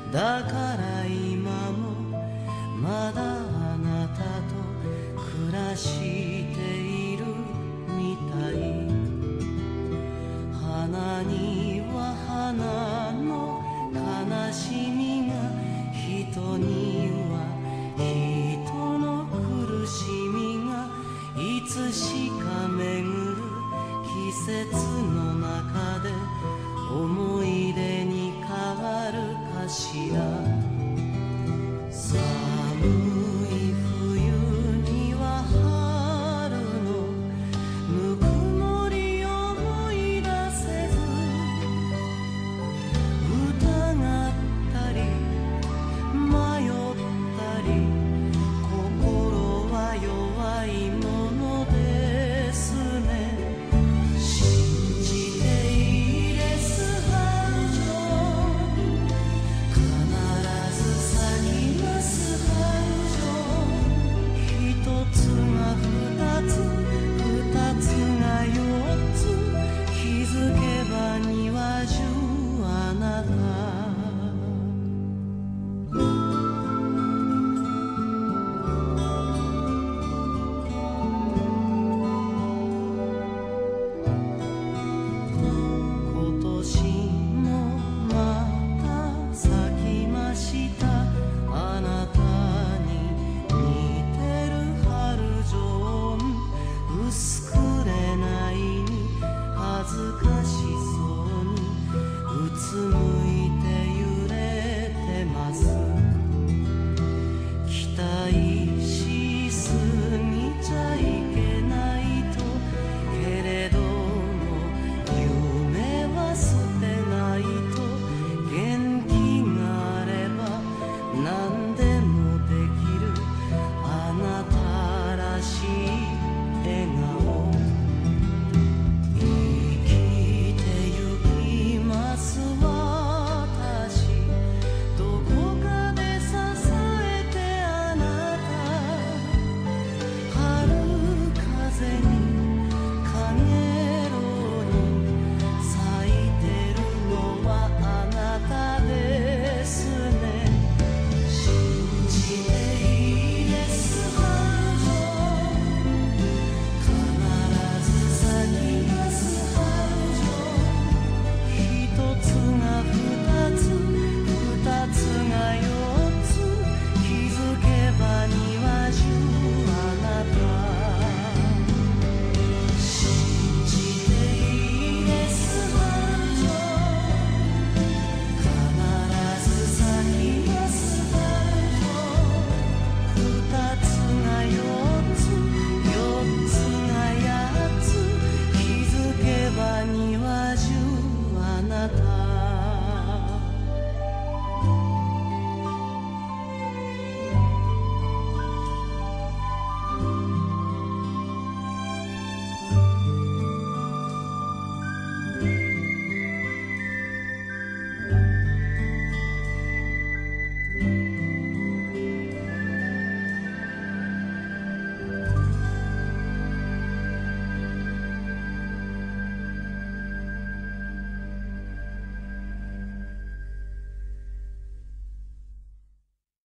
だから今もまだあなたと暮らしているみたい。花には花の悲しみが、人には人の苦しみがいつしか巡る季節の中で思い出に変わるかしら。寒い冬には春のぬくもりを思い出せず、疑ったり迷ったり、心は弱いものですね。信じていいです春情、必ず咲きます春情。一つが二つ、二つが四つ、気づけば庭中あなた。今年もまた咲きました。あなたに似てる春情、薄くれないに恥ずかしそうにうつ